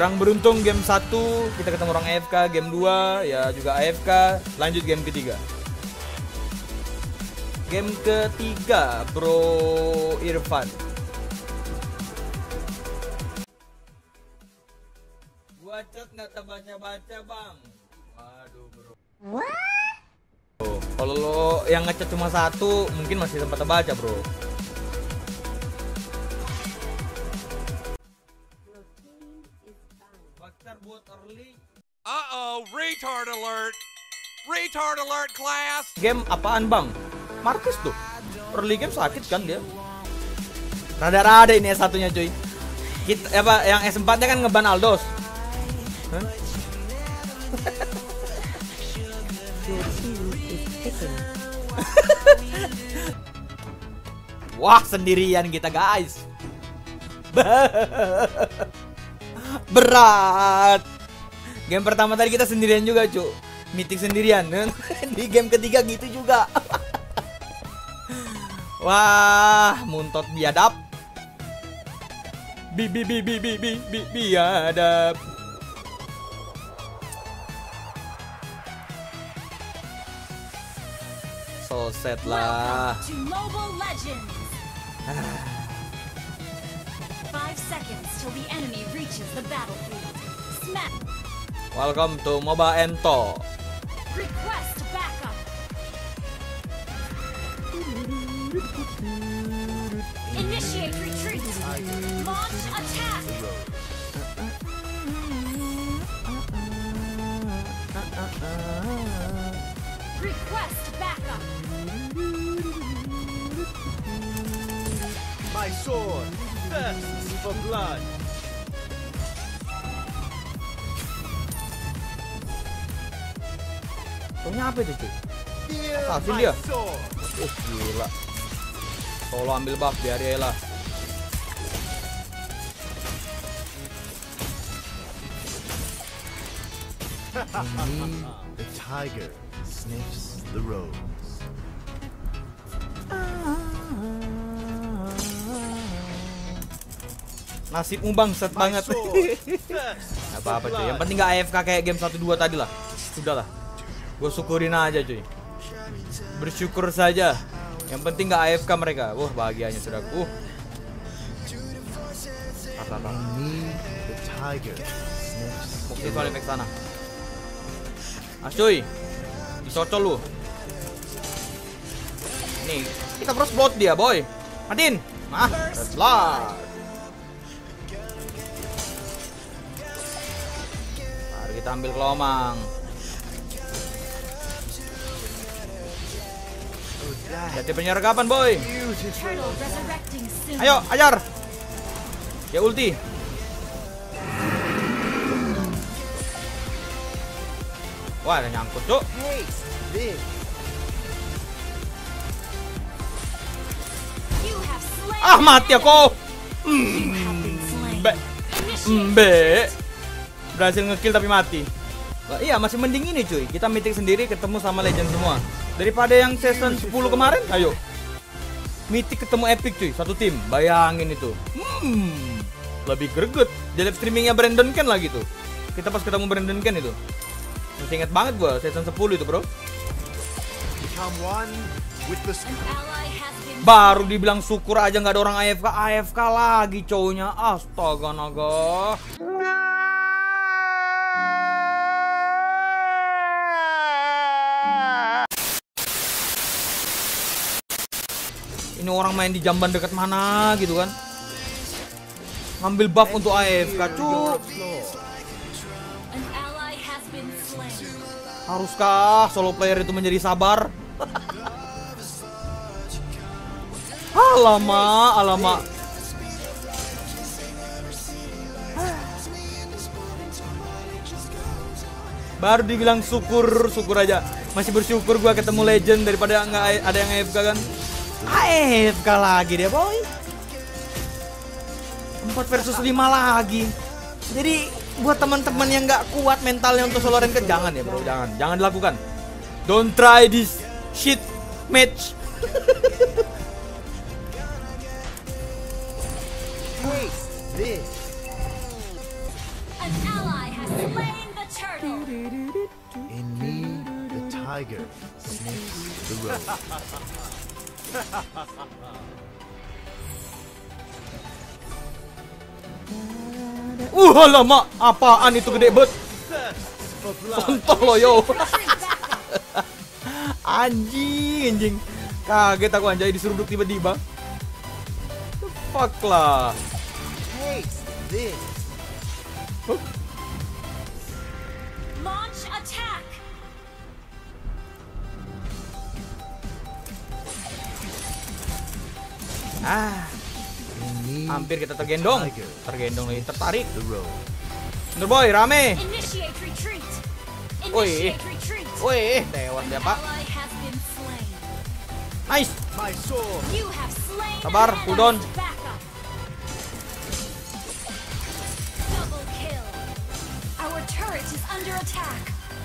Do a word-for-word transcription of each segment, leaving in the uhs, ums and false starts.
Kurang beruntung game satu kita ketemu orang A F K, game dua ya juga A F K, lanjut game ketiga. Game ketiga Bro Irfan. Gua chat nggak terbaca-baca bang. Waduh bro. Oh, kalau lo yang ngechat cuma satu mungkin masih sempat terbaca bro. Buat early. Uh-oh, retard alert. Retard alert class. Game apaan bang? Marcus tuh. Early game sakit kan dia. Rada-rada ini S satu-nya cuy. Kita apa yang S empat-nya kan ngeban Aldos. Huh? Wah, sendirian kita guys. Berat. Game pertama tadi kita sendirian juga cu. Mythic sendirian. Di game ketiga gitu juga. Wah, muntot biadab. Bi bi bi bi bi bi bi biadab. So sad lah. Five seconds till the enemy reaches the battlefield. Smack. Welcome to Moba Ento. Request backup. Initiate retreat. Launch attack. Request backup. My sword thirsts for blood. Taunya apa itu cuy? Assassin dia. Oh gila. Solo ambil buff biar dia lah. The tiger sniffs the rose. Nasibmu bangsat banget. Apa-apa cuy. Yang penting gak A F K kayak game satu dua tadi lah. Sudahlah. Gue syukurin aja cuy. Bersyukur saja. Yang penting gak A F K mereka. Wah bahagianya sudah. Uh. The tiger sniffs Bukti soalnya ke sana. Mas cuy. Dicocol lu. Nih, kita first blood dia, boy. Matiin. Nah, first blood. Mari kita ambil kelomang. Jadi penyergapan, boy. Ayo, ajar. Ya ulti. Wah, ada nyangkut, Cuk. Ah, mati aku. Mbe. Mbe. Berhasil ngekill tapi mati. Wah, iya, masih mending ini, cuy. Kita mythic sendiri ketemu sama legend semua. Daripada yang season sepuluh kemarin, ayo. Mythic ketemu epic, cuy. Satu tim. Bayangin itu. Hmm. Lebih greget. Di live streamingnya Brandon Ken lagi tuh. Kita pas ketemu Brandon Ken itu. Masih inget banget gua season sepuluh itu, bro. Baru dibilang syukur aja nggak ada orang A F K. A F K lagi cowoknya. Astaga naga. Ini orang main di jamban dekat mana gitu kan. Ngambil buff untuk A F K, cuk. Haruskah solo player itu menjadi sabar? Alamak, alamak. Baru dibilang syukur, syukur aja. Masih bersyukur gua ketemu legend daripada nggak ada yang A F K kan. A F K lagi dia, boy. empat versus lima lagi. Jadi buat teman-teman yang nggak kuat mentalnya untuk solo ranked, jangan ya bro, jangan, jangan dilakukan. Don't try this shit match. slain the turtle. In me, the tiger sniffs the road. Uh, lama. Apaan itu gede bet? For blood. Contoh lo yo. Retreat back up. Anjing, anjing. Kaget aku anjay disuruh duduk tiba-tiba. The fuck lah. Taste this. Launch attack. Ah, In me, hampir kita tergendong. tiger Tergendong lagi, tertarik. the road. Bener boy, rame. Initiate retreat. Oi. Initiate retreat. Wih, tewas dia pak. Ally has been slain. Nice. My sword. You have slain. Sabar, an cool down. enemy. Back up. Double kill. Our turret is under attack.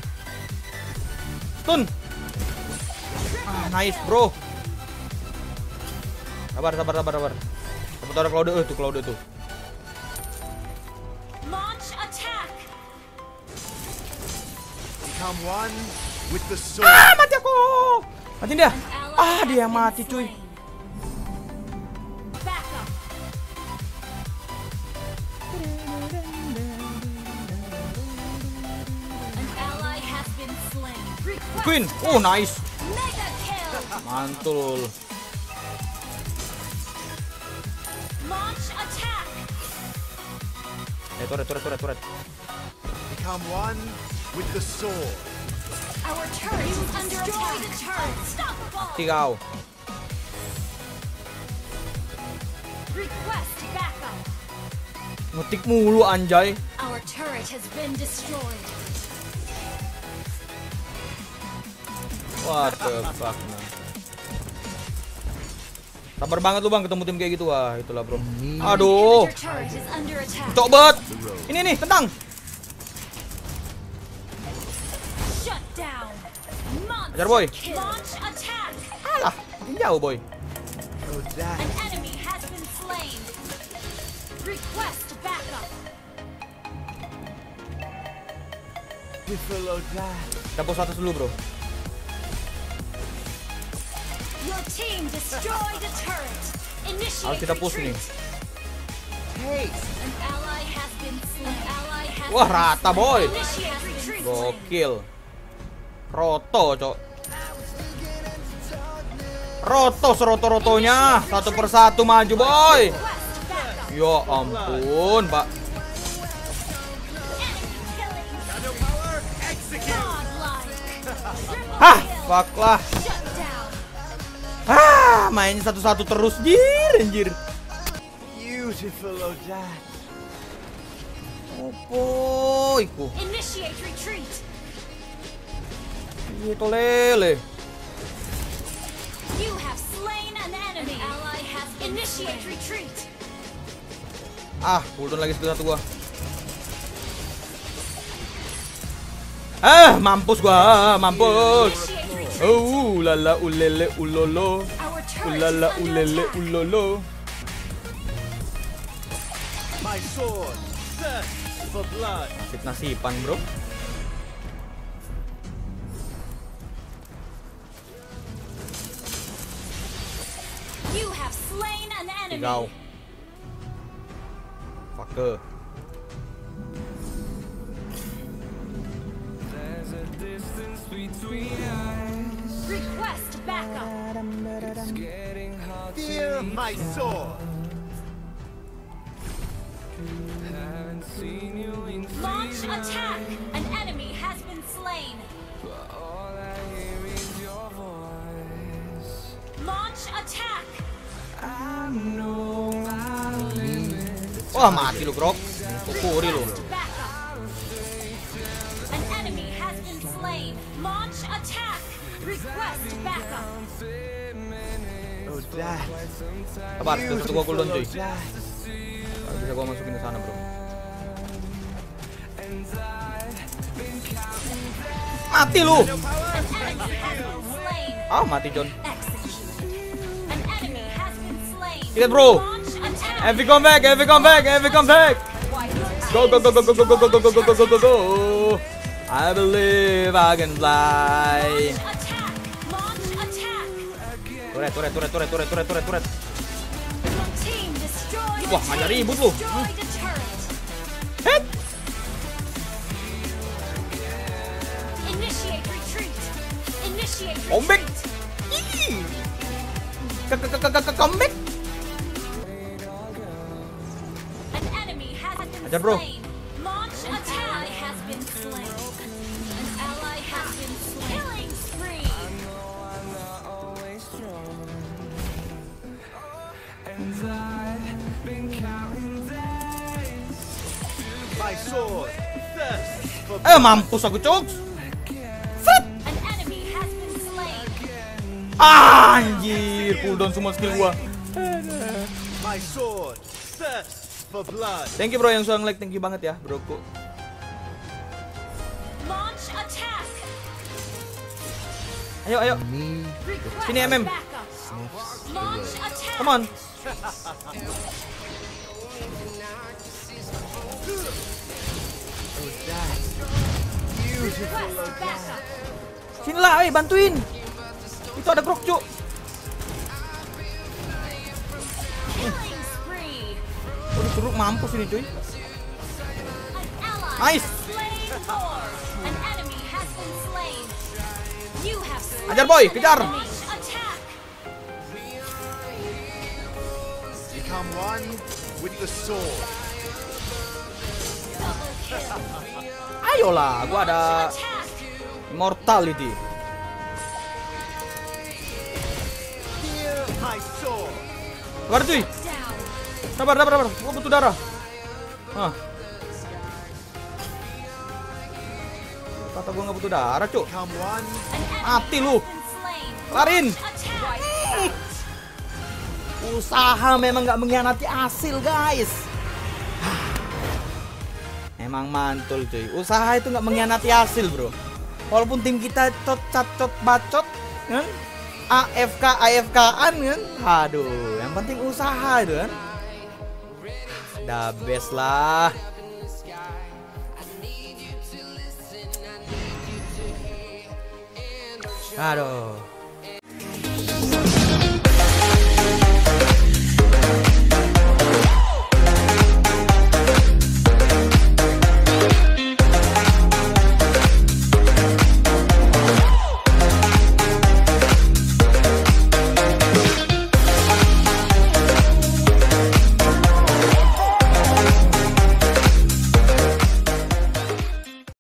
Stun. Ah, nice bro. Sabar, sabar, sabar, sabar. Dapat ada Claude, eh tuh Claude tuh. Launch attack. Become one with the sword. Ah, mati aku. Matiin dia. Ally Ah, has dia been mati cuy. slain. Back up. An ally has been slain. Request Queen. Oh, nice. mega kill. Mantul. Launch attack. Eh, turret, turret, turret, turret. Become one with the sword. Our turret is under attack. The turret. Unstoppable. Mati kau. Request backup. Ngetik mulu anjay. Our turret has been destroyed. What the fuck man. Sabar banget lu bang ketemu tim kayak gitu, wah itulah bro. Aduh, Inhibitor turret is under attack. coba. The road. Ini nih, tendang. Shut down. Monster Ajar, boy. kill. Launch attack. Alah, makin jauh boy. Oh, that. An enemy has been slain. Request backup. Piffalo that. Kita pos atas dulu bro. Your team destroyed a turret. Initiate Harus kita push nih. retreat. Taste. An ally has been slain. An ally has Wah been rata slain. boy. Initiate retreat. Gokil. Roto cok. Roto seroto-rotonya. Satu persatu maju boy. Request backup. Ya ampun pak. Enemy killing. Godlike. Hah, Triple fuck kill. lah. Shut down. Ah, main satu-satu terus jir anjir. Beautiful oh, that. Opo iku? Initiate retreat. Itu lele. You have slain an enemy. An ally has initiate retreat. Ah, cooldown lagi skill satu gua. Ah, mampus gua, mampus. Initiate retreat. Oh, lala ulele ulolo. Our turret Ulala is under ulele attack. ulolo. My sword. Thirst for blood. Nasib nasiban, bro. You have slain an enemy. Tigau. Fucker. Request backup. Fear my sword. Launch attack. An enemy has been slain. Launch attack. Wah, mati lu, Grok. Pukuri lu. Backup. An enemy has been slain. Launch attack. Request backup. Oh, that. Sabar, skill satu gua cooldown, cuy. Beautiful oh, that. Nggak bisa gua masukin ke sana, bro. Mati lu. An enemy has been slain. Ah, mati John. Executed. An enemy has been slain. Lihat, bro. Launch attack. Heavy come back, heavy come back, heavy come back. Your Go go go go go go go go go go go go go go. I believe I can fly. Attack! Launch attack! Turret, turret, turret, turret, turret, turret, turret, turret. Team destroy Wah, ngajak ribut lu. Destroy the turret. Hit. Initiate retreat. Initiate retreat. Comeback. Ih. Ke ke ke ke ke comeback. An enemy has been Ajar, bro. slain. Launch attack has been slain. An ally has been slain. Killing spree. My sword thirsts for Eh, mampus aku, cok. Set. An enemy has been slain. Anjir, cooldown semua skill gua. my sword thirsts for blood. Thank you bro yang sudah nge-like, thank you banget ya, broku. Launch attack. Ayo, ayo. Me Request Sini, M M. backup. Launch attack. Come on. Request backup. Sinilah, eh bantuin. Itu ada grok, cuk. Killing spree. Oh, disuruh mampus ini, cuy. An ally Nice. has slain Lord. An enemy has been slain. You have slain Ajar, boy, an kejar. enemy. Attack. become one with the sword. Double kill. Ayolah, gua ada Attack. immortality. Hear my sword. Keluar, cuy. Down. Sabar, sabar, sabar. Gua butuh darah. Hah. Kata gua nggak butuh darah, cuk. Become one. An enemy Mati lu. has been slain. Larin. Attack. Usaha memang nggak mengkhianati hasil, guys. Emang mantul, cuy. Usaha itu nggak mengkhianati hasil, bro. Walaupun tim kita cot cacot bacot, kan? A F K A F K-an kan? Aduh, yang penting usaha itu kan. The best lah. Aduh.